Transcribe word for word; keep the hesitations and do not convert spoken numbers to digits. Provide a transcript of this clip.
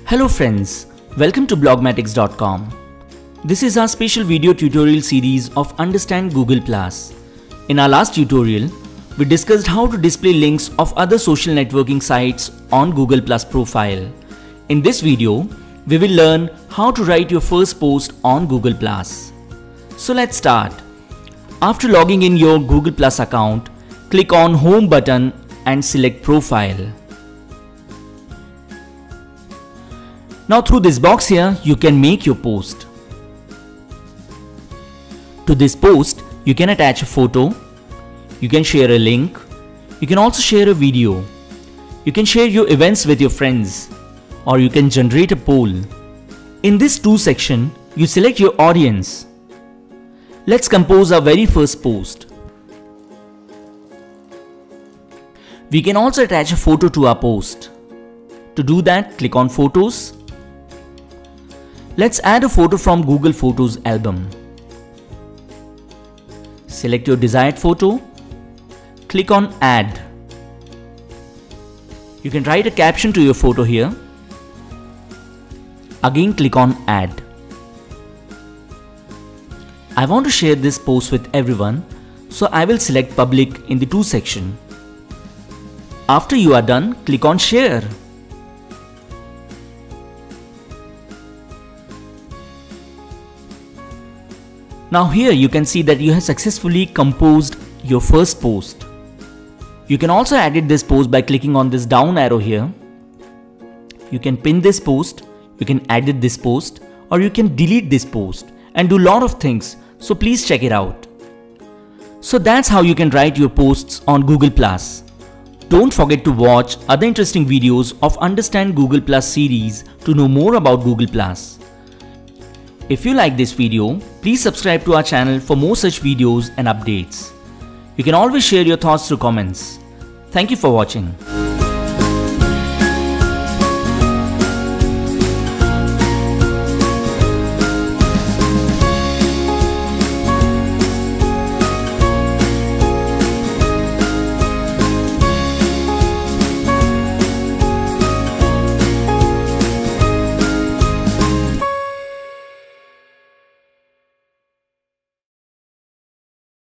Hello friends, welcome to Blogmatics dot com. This is our special video tutorial series of Understand Google plus. In our last tutorial, we discussed how to display links of other social networking sites on Google plus profile. In this video, we will learn how to write your first post on Google plus. So let's start. After logging in your Google plus account, click on Home button and select Profile. Now through this box here, you can make your post. To this post, you can attach a photo, you can share a link, you can also share a video, you can share your events with your friends, or you can generate a poll. In this to section, you select your audience. Let's compose our very first post. We can also attach a photo to our post. To do that, click on Photos. Let's add a photo from Google Photos album. Select your desired photo. Click on Add. You can write a caption to your photo here. Again, click on Add. I want to share this post with everyone, so I will select Public in the To section. After you are done, click on Share. Now here you can see that you have successfully composed your first post. You can also edit this post by clicking on this down arrow here. You can pin this post, you can edit this post, or you can delete this post and do a lot of things, so please check it out. So that's how you can write your posts on Google plus. Don't forget to watch other interesting videos of Understand Google plus series to know more about Google plus. If you like this video, please subscribe to our channel for more such videos and updates. You can always share your thoughts through comments. Thank you for watching.